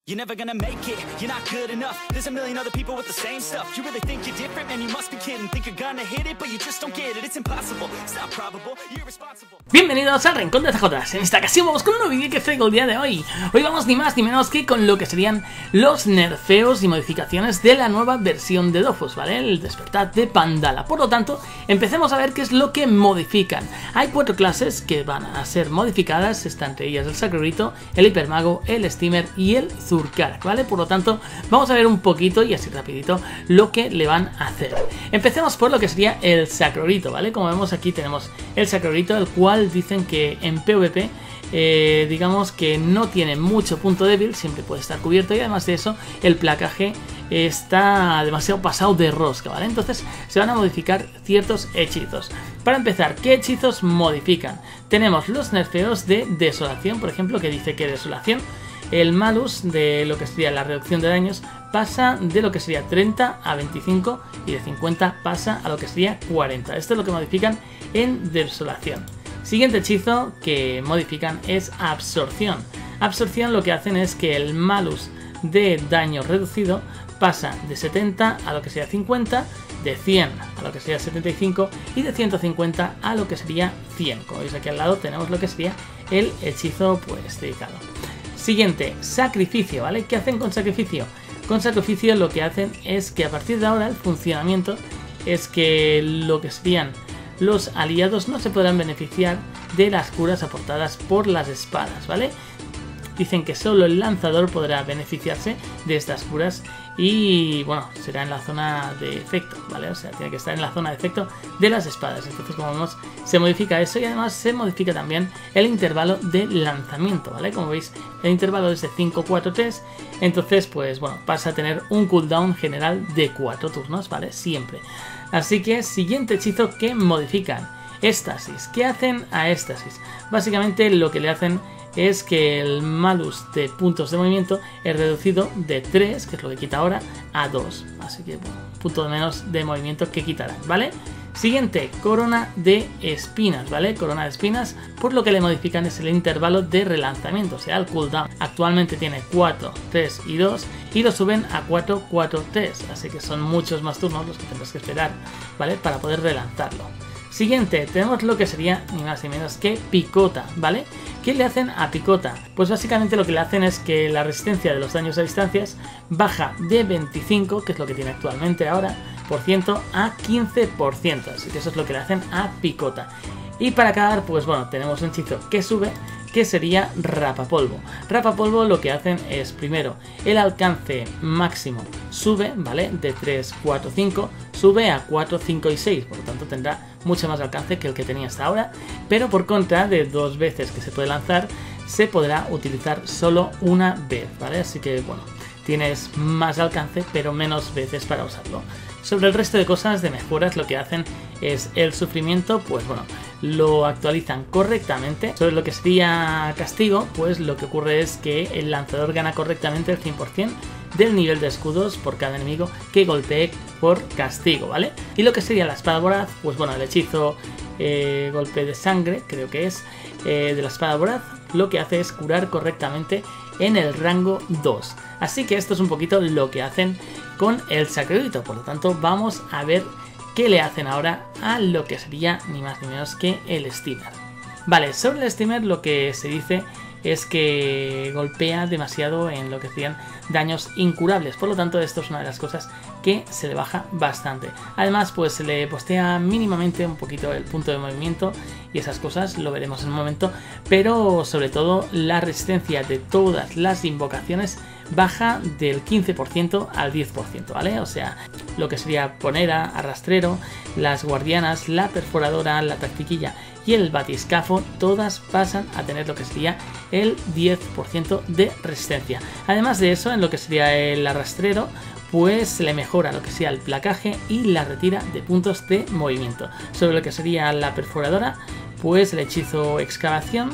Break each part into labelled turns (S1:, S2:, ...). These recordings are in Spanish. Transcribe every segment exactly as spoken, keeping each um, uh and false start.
S1: You're never gonna make it, you're not good enough. There's a million other people with the same stuff. You really think you're different? Man, you must be kidding. Think you're gonna hit it, but you just don't get it. It's impossible, it's not probable, you're irresponsible.
S2: Bienvenidos al Rincón de C J. En esta ocasión vamos con un nuevo vídeo que traigo el día de hoy. Hoy vamos ni más ni menos que con lo que serían los nerfeos y modificaciones de la nueva versión de Dofus, ¿vale? El despertar de Pandala. Por lo tanto, empecemos a ver qué es lo que modifican. Hay cuatro clases que van a ser modificadas, está entre ellas el Sacrorito, el Hipermago, el Steamer y el Zurkar, ¿vale? Por lo tanto, vamos a ver un poquito y así rapidito lo que le van a hacer. Empecemos por lo que sería el Sacrorito, ¿vale? Como vemos aquí tenemos el Sacrorito, el cual dicen que en PvP eh, digamos que no tiene mucho punto débil, siempre puede estar cubierto y además de eso el placaje está demasiado pasado de rosca, ¿vale? Entonces se van a modificar ciertos hechizos. Para empezar, ¿qué hechizos modifican? Tenemos los nerfeos de Desolación, por ejemplo, que dice que Desolación, el malus de lo que sería la reducción de daños pasa de lo que sería treinta a veinticinco y de cincuenta pasa a lo que sería cuarenta. Esto es lo que modifican en Desolación. Siguiente hechizo que modifican es Absorción. Absorción lo que hacen es que el malus de daño reducido pasa de setenta a lo que sería cincuenta, de cien a lo que sería setenta y cinco y de ciento cincuenta a lo que sería cien. Como veis aquí al lado tenemos lo que sería el hechizo pues dedicado. Siguiente, Sacrificio, ¿vale? ¿Qué hacen con Sacrificio? Con Sacrificio lo que hacen es que a partir de ahora el funcionamiento es que lo que serían los aliados no se podrán beneficiar de las curas aportadas por las espadas, ¿vale? Dicen que solo el lanzador podrá beneficiarse de estas curas y, bueno, será en la zona de efecto, ¿vale? O sea, tiene que estar en la zona de efecto de las espadas. Entonces, como vemos, se modifica eso y además se modifica también el intervalo de lanzamiento, ¿vale? Como veis, el intervalo es de cinco, cuatro, tres. Entonces, pues, bueno, pasa a tener un cooldown general de cuatro turnos, ¿vale? Siempre. Así que, siguiente hechizo que modifican. Éxtasis. ¿Qué hacen a Éxtasis? Básicamente lo que le hacen es que el malus de puntos de movimiento es reducido de tres, que es lo que quita ahora, a dos. Así que, bueno, punto de menos de movimiento que quitarán, ¿vale? Siguiente, Corona de Espinas, ¿vale? Corona de Espinas, por lo que le modifican es el intervalo de relanzamiento, o sea, el cooldown. Actualmente tiene cuatro, tres y dos y lo suben a cuatro, cuatro, tres. Así que son muchos más turnos los que tendrás que esperar, ¿vale? Para poder relanzarlo. Siguiente, tenemos lo que sería ni más ni menos que Picota, ¿vale? ¿Qué le hacen a Picota? Pues básicamente lo que le hacen es que la resistencia de los daños a distancias baja de veinticinco, que es lo que tiene actualmente ahora, por ciento, a quince por ciento. Así que eso es lo que le hacen a Picota. Y para acabar, pues bueno, tenemos un hechizo que sube, que sería Rapapolvo. Rapapolvo lo que hacen es, primero, el alcance máximo sube, ¿vale? De tres, cuatro, cinco, sube a cuatro, cinco y seis, por lo tanto tendrá mucho más alcance que el que tenía hasta ahora, pero por contra de dos veces que se puede lanzar, se podrá utilizar solo una vez, ¿vale? Así que, bueno, tienes más alcance, pero menos veces para usarlo. Sobre el resto de cosas de mejoras, lo que hacen es el sufrimiento, pues bueno, lo actualizan correctamente. Sobre lo que sería castigo, pues lo que ocurre es que el lanzador gana correctamente el cien por cien del nivel de escudos por cada enemigo que golpee por castigo, ¿vale? Y lo que sería la espada voraz, pues bueno, el hechizo eh, golpe de sangre, creo que es, eh, de la espada voraz, lo que hace es curar correctamente en el rango dos. Así que esto es un poquito lo que hacen con el Sacrorito. Por lo tanto, vamos a ver qué le hacen ahora a lo que sería ni más ni menos que el Steamer. Vale, sobre el Steamer lo que se dice es que golpea demasiado en lo que serían daños incurables, por lo tanto esto es una de las cosas que se le baja bastante. Además, pues se le postea mínimamente un poquito el punto de movimiento y esas cosas lo veremos en un momento, pero sobre todo la resistencia de todas las invocaciones baja del quince por ciento al diez por ciento, ¿vale? O sea, lo que sería Ponera, Arrastrero, las Guardianas, la Perforadora, la Tactiquilla y el Batiscafo, todas pasan a tener lo que sería el diez por ciento de resistencia. Además de eso, en lo que sería el Arrastrero, pues se le mejora lo que sea el placaje y la retira de puntos de movimiento. Sobre lo que sería la Perforadora, pues el hechizo Excavación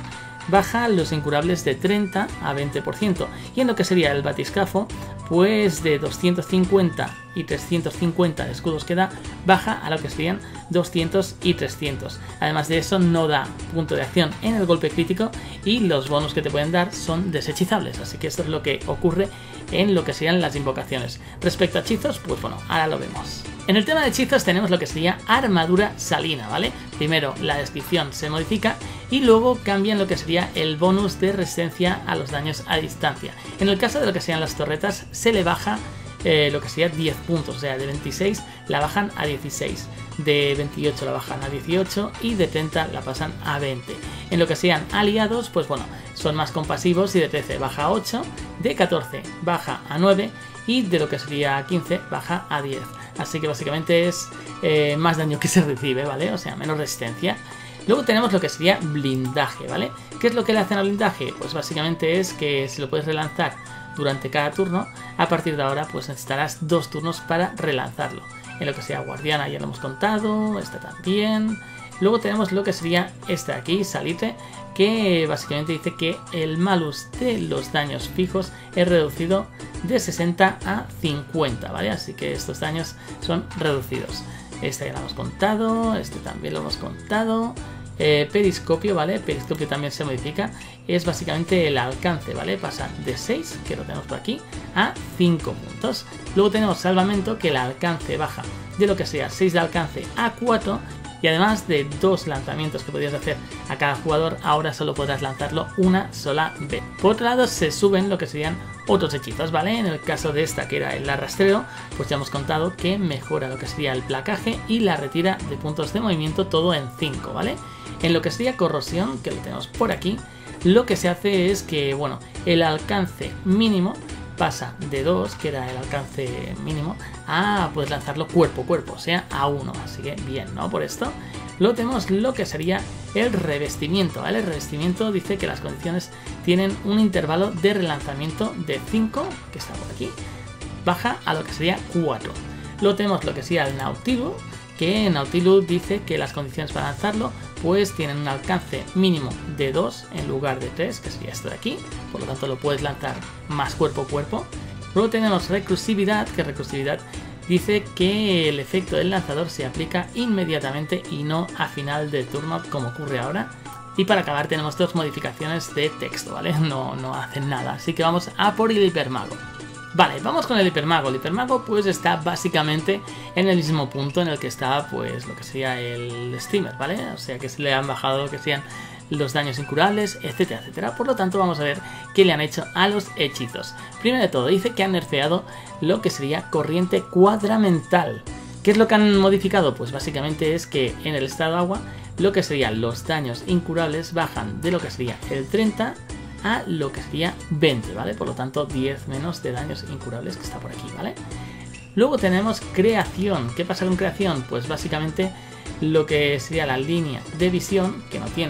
S2: baja los incurables de treinta a veinte por ciento. Y en lo que sería el batiscafo, pues de doscientos cincuenta y trescientos cincuenta de escudos que da, baja a lo que serían doscientos y trescientos. Además de eso, no da punto de acción en el golpe crítico y los bonus que te pueden dar son desechizables. Así que esto es lo que ocurre en lo que serían las invocaciones. Respecto a hechizos, pues bueno, ahora lo vemos. En el tema de hechizos tenemos lo que sería armadura salina, ¿vale? Primero la descripción se modifica y luego cambian lo que sería el bonus de resistencia a los daños a distancia. En el caso de lo que sean las torretas se le baja eh, lo que sería diez puntos, o sea, de veintiséis la bajan a dieciséis, de veintiocho la bajan a dieciocho y de treinta la pasan a veinte. En lo que sean aliados, pues bueno, son más compasivos y de trece baja a ocho, de catorce baja a nueve y de lo que sería quince baja a diez. Así que básicamente es eh, más daño que se recibe, ¿vale? O sea, menos resistencia. Luego tenemos lo que sería blindaje, ¿vale? ¿Qué es lo que le hacen al blindaje? Pues básicamente es que si lo puedes relanzar durante cada turno, a partir de ahora pues necesitarás dos turnos para relanzarlo. En lo que sea guardiana ya lo hemos contado, esta también. Luego tenemos lo que sería esta de aquí, Salite, que básicamente dice que el malus de los daños fijos es reducido de sesenta a cincuenta, ¿vale? Así que estos daños son reducidos. Este ya lo hemos contado, este también lo hemos contado. Eh, periscopio, ¿vale? Periscopio también se modifica. Es básicamente el alcance, ¿vale? Pasa de seis, que lo tenemos por aquí, a cinco puntos. Luego tenemos salvamento, que el alcance baja de lo que sea seis de alcance a cuatro. Y además de dos lanzamientos que podías hacer a cada jugador, ahora solo podrás lanzarlo una sola vez. Por otro lado, se suben lo que serían otros hechizos, ¿vale? En el caso de esta, que era el arrastreo, pues ya hemos contado que mejora lo que sería el placaje y la retira de puntos de movimiento, todo en cinco, ¿vale? En lo que sería corrosión, que lo tenemos por aquí, lo que se hace es que, bueno, el alcance mínimo pasa de dos, que era el alcance mínimo, a pues lanzarlo cuerpo a cuerpo, o sea, a uno. Así que bien, ¿no? Por esto. Luego tenemos lo que sería el revestimiento, ¿vale? El revestimiento dice que las condiciones tienen un intervalo de relanzamiento de cinco, que está por aquí, baja a lo que sería cuatro. Luego tenemos lo que sería el Nautilus, que Nautilus dice que las condiciones para lanzarlo pues tienen un alcance mínimo de dos en lugar de tres, que sería esto de aquí, por lo tanto lo puedes lanzar más cuerpo a cuerpo. Luego tenemos recursividad, que recursividad dice que el efecto del lanzador se aplica inmediatamente y no a final de turno como ocurre ahora. Y para acabar tenemos dos modificaciones de texto, ¿vale? No, no hacen nada, así que vamos a por el hipermago. Vale, vamos con el hipermago. El hipermago pues está básicamente en el mismo punto en el que está pues lo que sería el steamer, ¿vale? O sea que se le han bajado lo que sean los daños incurables, etcétera, etcétera. Por lo tanto vamos a ver qué le han hecho a los hechizos. Primero de todo dice que han nerfeado lo que sería corriente cuadramental. ¿Qué es lo que han modificado? Pues básicamente es que en el estado agua lo que serían los daños incurables bajan de lo que sería el treinta a lo que sería veinte, ¿vale? Por lo tanto, diez menos de daños incurables, que está por aquí, ¿vale? Luego tenemos creación. ¿Qué pasa con creación? Pues básicamente lo que sería la línea de visión, que no tiene,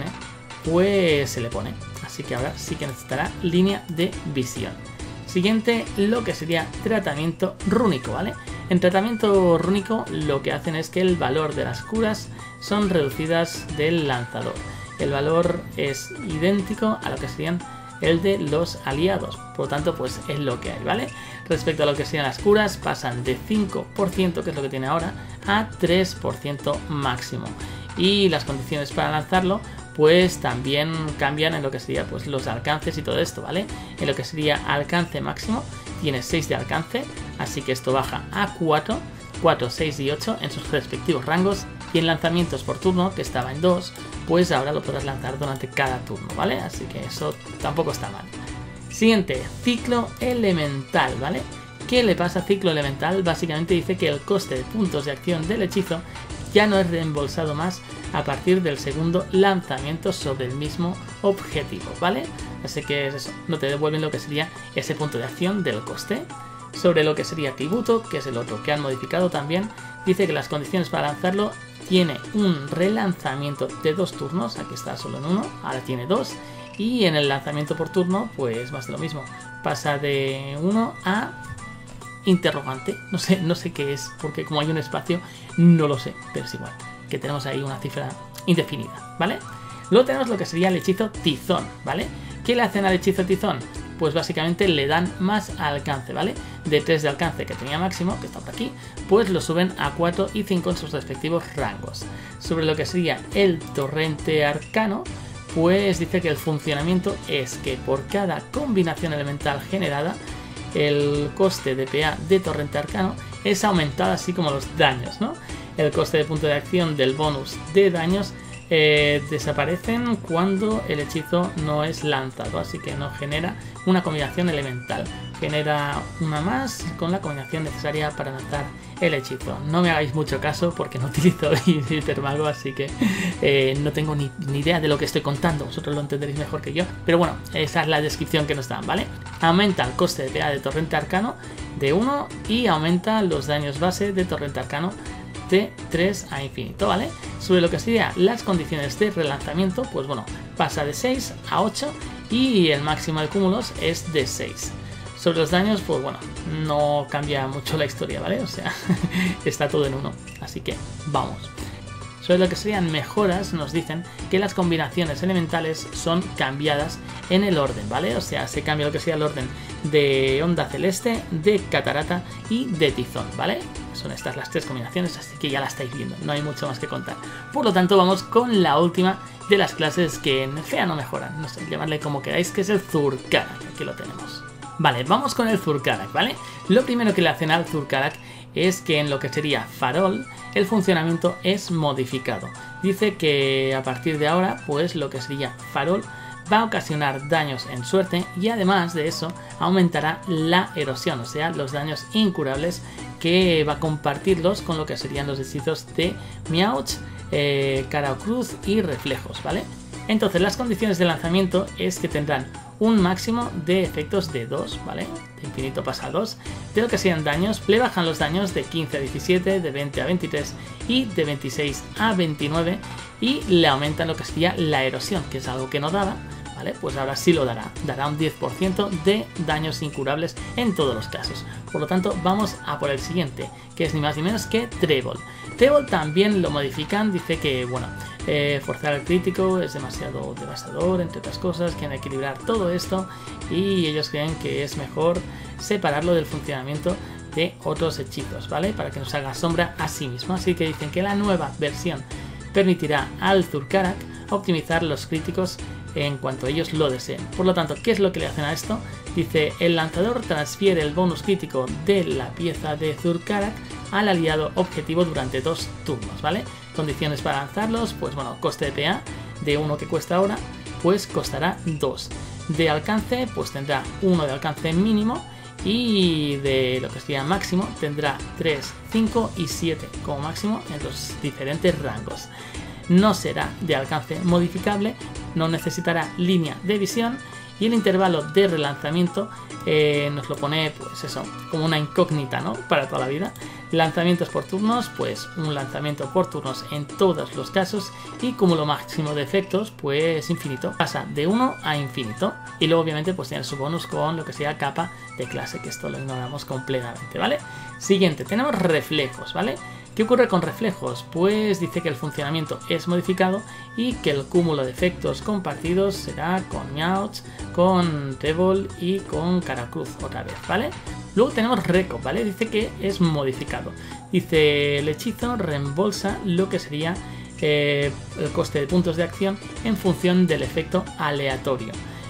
S2: pues se le pone. Así que ahora sí que necesitará línea de visión. Siguiente, lo que sería tratamiento rúnico, ¿vale? En tratamiento rúnico lo que hacen es que el valor de las curas son reducidas del lanzador. El valor es idéntico a lo que serían el de los aliados, por lo tanto pues es lo que hay, ¿vale? Respecto a lo que serían las curas, pasan de cinco por ciento, que es lo que tiene ahora, a tres por ciento máximo. Y las condiciones para lanzarlo pues también cambian en lo que sería pues los alcances y todo esto, ¿vale? En lo que sería alcance máximo tiene seis de alcance, así que esto baja a cuatro, cuatro, seis y ocho en sus respectivos rangos. Y en lanzamientos por turno, que estaba en dos, pues ahora lo podrás lanzar durante cada turno, ¿vale? Así que eso tampoco está mal. Siguiente, ciclo elemental, ¿vale? ¿Qué le pasa a ciclo elemental? Básicamente dice que el coste de puntos de acción del hechizo ya no es reembolsado más a partir del segundo lanzamiento sobre el mismo objetivo, ¿vale? Así que es eso, no te devuelven lo que sería ese punto de acción del coste. Sobre lo que sería tributo, que es el otro que han modificado también, dice que las condiciones para lanzarlo tiene un relanzamiento de dos turnos, aquí está solo en uno, ahora tiene dos, y en el lanzamiento por turno pues más de lo mismo, pasa de uno a interrogante, no sé, no sé qué es, porque como hay un espacio no lo sé, pero es igual, que tenemos ahí una cifra indefinida, ¿vale? Luego tenemos lo que sería el hechizo Tizón, ¿vale? ¿Qué le hacen al hechizo Tizón? Pues básicamente le dan más alcance, ¿vale? De tres de alcance que tenía máximo, que está por aquí, pues lo suben a cuatro y cinco en sus respectivos rangos. Sobre lo que sería el torrente arcano, pues dice que el funcionamiento es que por cada combinación elemental generada, el coste de P A de torrente arcano es aumentado, así como los daños, ¿no? El coste de punto de acción del bonus de daños Eh, desaparecen cuando el hechizo no es lanzado, así que no genera una combinación elemental, genera una más con la combinación necesaria para lanzar el hechizo. No me hagáis mucho caso porque no utilizo hipermago, así que eh, no tengo ni, ni idea de lo que estoy contando, vosotros lo entenderéis mejor que yo, pero bueno, esa es la descripción que nos dan, ¿vale? Aumenta el coste de P A de torrente arcano de uno y aumenta los daños base de torrente arcano de tres a infinito, ¿vale? Sobre lo que sería las condiciones de relanzamiento, pues bueno, pasa de seis a ocho y el máximo de cúmulos es de seis. Sobre los daños, pues bueno, no cambia mucho la historia, ¿vale? O sea, está todo en uno, así que vamos. Sobre lo que serían mejoras, nos dicen que las combinaciones elementales son cambiadas en el orden, ¿vale? O sea, se cambia lo que sería el orden de onda celeste, de catarata y de tizón, ¿vale? Son estas las tres combinaciones, así que ya la estáis viendo, no hay mucho más que contar. Por lo tanto, vamos con la última de las clases que nerfean o mejoran, no sé, llamadle como queráis, que es el Zurkarak, aquí lo tenemos. Vale, vamos con el Zurkarak, ¿vale? Lo primero que le hacen al Zurkarak es que en lo que sería farol, el funcionamiento es modificado. Dice que a partir de ahora, pues lo que sería farol va a ocasionar daños en suerte y además de eso aumentará la erosión, o sea, los daños incurables, que va a compartirlos con lo que serían los hechizos de Meowth, eh, cara o cruz y reflejos, ¿vale? Entonces las condiciones de lanzamiento es que tendrán un máximo de efectos de dos, ¿vale? De infinito pasa a dos. De lo que sean daños, le bajan los daños de quince a diecisiete, de veinte a veintitrés y de veintiséis a veintinueve y le aumentan lo que sería la erosión, que es algo que no daba, ¿vale? Pues ahora sí lo dará, dará un diez por ciento de daños incurables en todos los casos. Por lo tanto, vamos a por el siguiente, que es ni más ni menos que Treble. Treble también lo modifican, dice que, bueno, eh, forzar el crítico es demasiado devastador, entre otras cosas, quieren equilibrar todo esto y ellos creen que es mejor separarlo del funcionamiento de otros hechizos, ¿vale? Para que nos haga sombra a sí mismo. Así que dicen que la nueva versión permitirá al Zurkarak optimizar los críticos en cuanto ellos lo deseen. Por lo tanto, ¿qué es lo que le hacen a esto? Dice, el lanzador transfiere el bonus crítico de la pieza de Zurkarak al aliado objetivo durante dos turnos, ¿vale? Condiciones para lanzarlos, pues bueno, coste de P A de uno que cuesta ahora, pues costará dos. De alcance, pues tendrá uno de alcance mínimo y de lo que sería máximo tendrá tres, cinco y siete como máximo en los diferentes rangos. No será de alcance modificable, no necesitará línea de visión y el intervalo de relanzamiento eh, nos lo pone, pues eso, como una incógnita, ¿no? Para toda la vida. Lanzamientos por turnos, pues un lanzamiento por turnos en todos los casos y cúmulo máximo de efectos, pues infinito. Pasa de uno a infinito y luego obviamente pues tiene su bonus con lo que sea capa de clase, que esto lo ignoramos completamente, ¿vale? Siguiente, tenemos reflejos, ¿vale? ¿Qué ocurre con reflejos? Pues dice que el funcionamiento es modificado y que el cúmulo de efectos compartidos será con Meowth, con Treble y con Caracruz otra vez, ¿vale? Luego tenemos Reco, ¿vale? Dice que es modificado. Dice, el hechizo reembolsa lo que sería eh, el coste de puntos de acción en función del efecto aleatorio.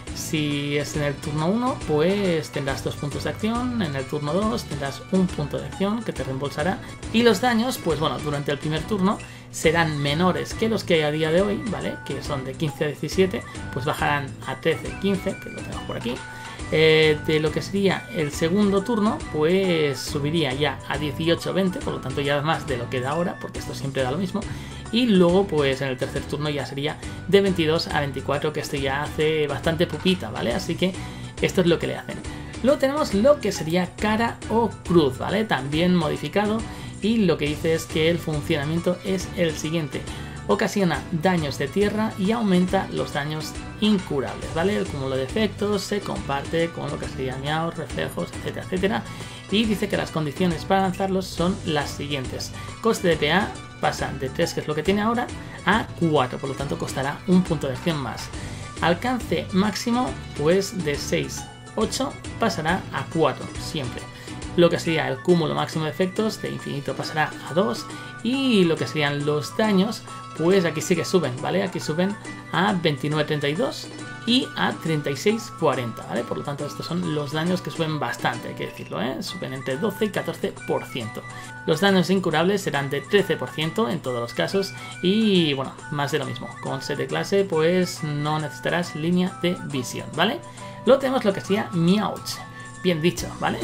S2: Si es en el turno uno, pues tendrás dos puntos de acción, en el turno dos tendrás un punto de acción que te reembolsará. Y los daños, pues bueno, durante el primer turno serán menores que los que hay a día de hoy, ¿vale? Que son de quince a diecisiete, pues bajarán a trece, quince, que lo tenemos por aquí. Eh, de lo que sería el segundo turno, pues subiría ya a dieciocho, veinte, por lo tanto ya más de lo que da ahora, porque esto siempre da lo mismo. Y luego pues en el tercer turno ya sería de veintidós a veinticuatro, que esto ya hace bastante pupita, ¿vale? Así que esto es lo que le hacen. Luego tenemos lo que sería cara o cruz, ¿vale? También modificado, y lo que dice es que el funcionamiento es el siguiente. Ocasiona daños de tierra y aumenta los daños incurables, ¿vale? El cúmulo de efectos se comparte con lo que sería Meowth, reflejos, etcétera, etcétera. Y dice que las condiciones para lanzarlos son las siguientes. Coste de P A pasa de tres, que es lo que tiene ahora, a cuatro, por lo tanto costará un punto de acción más. Alcance máximo, pues de seis, ocho pasará a cuatro siempre. Lo que sería el cúmulo máximo de efectos de infinito pasará a dos, y lo que serían los daños, pues aquí sí que suben, ¿vale? Aquí suben a veintinueve treinta y dos y a treinta y seis cuarenta, ¿vale? Por lo tanto, estos son los daños que suben bastante, hay que decirlo, ¿eh? Suben entre doce y catorce por ciento. Los daños incurables serán de trece por ciento en todos los casos y, bueno, más de lo mismo. Con set de clase, pues no necesitarás línea de visión, ¿vale? Luego tenemos lo que sería Meowth. Bien dicho, ¿vale?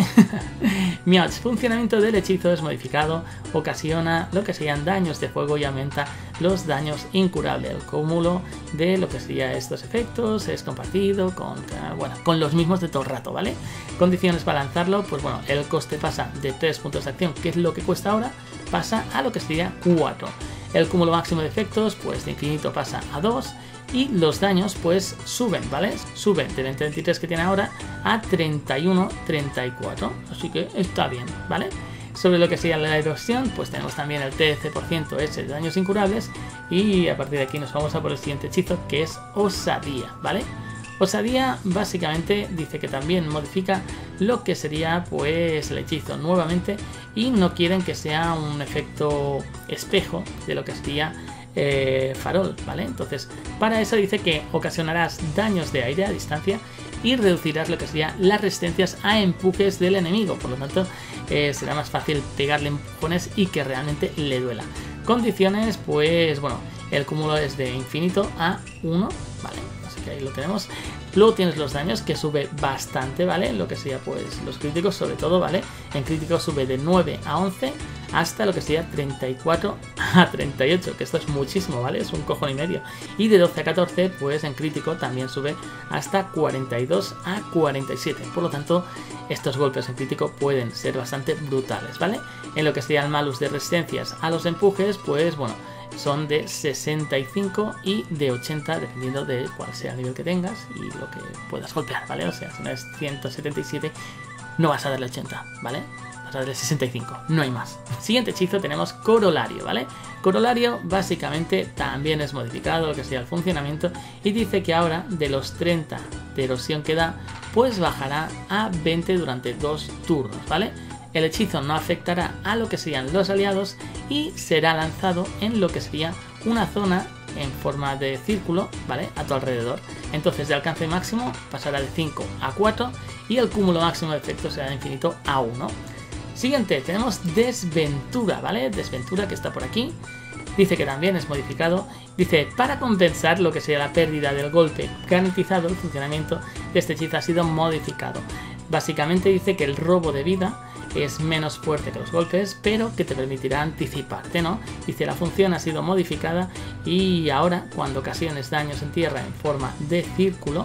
S2: Meowth, funcionamiento del hechizo es modificado, ocasiona lo que serían daños de fuego y aumenta los daños incurables. El cúmulo de lo que serían estos efectos es compartido con, bueno, con los mismos de todo el rato, ¿vale? Condiciones para lanzarlo, pues bueno, el coste pasa de tres puntos de acción, que es lo que cuesta ahora, pasa a lo que sería cuatro. El cúmulo máximo de efectos, pues de infinito pasa a dos. Y los daños pues suben, ¿vale? Suben de veinte veintitrés que tiene ahora a treinta y uno treinta y cuatro, así que está bien, ¿vale? Sobre lo que sería la erosión, pues tenemos también el trece por ciento ese de daños incurables y a partir de aquí nos vamos a por el siguiente hechizo, que es Osadía, ¿vale? Osadía básicamente dice que también modifica lo que sería pues el hechizo nuevamente y no quieren que sea un efecto espejo de lo que sería Eh, farol, ¿vale? Entonces, para eso dice que ocasionarás daños de aire a distancia y reducirás lo que sería las resistencias a empujes del enemigo, por lo tanto eh, será más fácil pegarle empujones y que realmente le duela. Condiciones, pues bueno, el cúmulo es de infinito a uno, ¿vale? Así que ahí lo tenemos. Luego tienes los daños, que sube bastante, ¿vale? Lo que sería pues los críticos sobre todo, ¿vale? En críticos sube de nueve a once hasta lo que sería treinta y cuatro a treinta y ocho, que esto es muchísimo, ¿vale? Es un cojón y medio. Y de doce a catorce, pues en crítico también sube hasta cuarenta y dos a cuarenta y siete. Por lo tanto, estos golpes en crítico pueden ser bastante brutales, ¿vale? En lo que sería el malus de resistencias a los empujes, pues bueno, son de sesenta y cinco y de ochenta, dependiendo de cuál sea el nivel que tengas y lo que puedas golpear, ¿vale? O sea, si no es ciento setenta y siete, no vas a darle ochenta, ¿vale? Vas a darle sesenta y cinco, no hay más. Siguiente hechizo tenemos Corolario, ¿vale? Corolario básicamente también es modificado, lo que sea el funcionamiento, y dice que ahora de los treinta de erosión que da, pues bajará a veinte durante dos turnos, ¿vale? El hechizo no afectará a lo que serían los aliados y será lanzado en lo que sería una zona en forma de círculo, ¿vale? A tu alrededor. Entonces de alcance máximo pasará de cinco a cuatro y el cúmulo máximo de efectos será de infinito a uno. Siguiente, tenemos Desventura, ¿vale? Desventura, que está por aquí. Dice que también es modificado. Dice, para compensar lo que sería la pérdida del golpe garantizado, el funcionamiento de este hechizo ha sido modificado. Básicamente dice que el robo de vida es menos fuerte que los golpes, pero que te permitirá anticiparte, ¿no? Dice, la función ha sido modificada y ahora, cuando ocasiones daños en tierra en forma de círculo,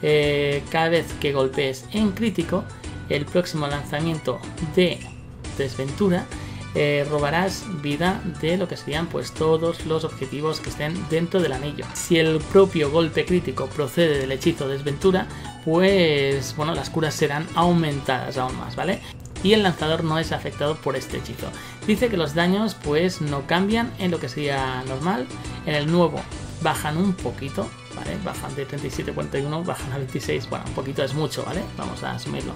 S2: eh, cada vez que golpees en crítico, el próximo lanzamiento de Desventura, eh, robarás vida de lo que serían pues todos los objetivos que estén dentro del anillo. Si el propio golpe crítico procede del hechizo Desventura, pues bueno, las curas serán aumentadas aún más, ¿vale? Y el lanzador no es afectado por este hechizo. Dice que los daños pues no cambian en lo que sería normal. En el nuevo bajan un poquito, ¿vale? Bajan de treinta y siete a cuarenta y uno, bajan a veintiséis. Bueno, un poquito es mucho, ¿vale? Vamos a asumirlo.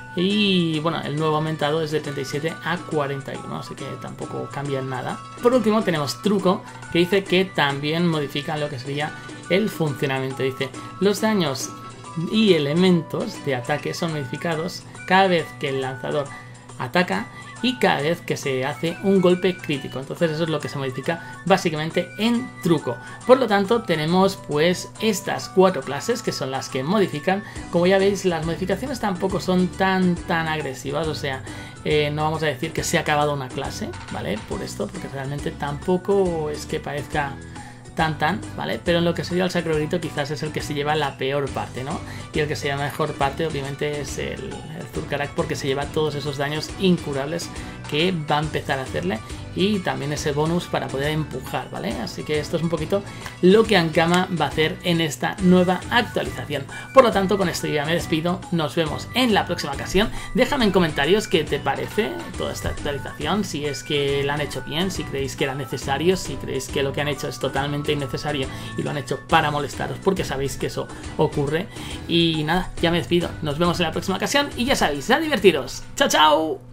S2: Y bueno, el nuevo aumentado es de treinta y siete a cuarenta y uno, así que tampoco cambia en nada. Por último tenemos Truco, que dice que también modifica lo que sería el funcionamiento. Dice, los daños y elementos de ataque son modificados cada vez que el lanzador ataca y cada vez que se hace un golpe crítico. Entonces eso es lo que se modifica básicamente en Truco. Por lo tanto tenemos pues estas cuatro clases que son las que modifican. Como ya veis, las modificaciones tampoco son tan tan agresivas, o sea, eh, no vamos a decir que se ha acabado una clase, ¿vale? Por esto, porque realmente tampoco es que parezca tan tan, ¿vale? Pero en lo que sería el Sacro Grito quizás es el que se lleva la peor parte, ¿no? Y el que se lleva la mejor parte obviamente es el, el Zurkarak, porque se lleva todos esos daños incurables que va a empezar a hacerle y también ese bonus para poder empujar, ¿vale? Así que esto es un poquito lo que Ankama va a hacer en esta nueva actualización. Por lo tanto, con esto ya me despido, nos vemos en la próxima ocasión. Déjame en comentarios qué te parece toda esta actualización, si es que la han hecho bien, si creéis que era necesario, si creéis que lo que han hecho es totalmente innecesario y lo han hecho para molestaros, porque sabéis que eso ocurre. Y nada, ya me despido, nos vemos en la próxima ocasión y ya sabéis, a divertiros. ¡Chao, chao!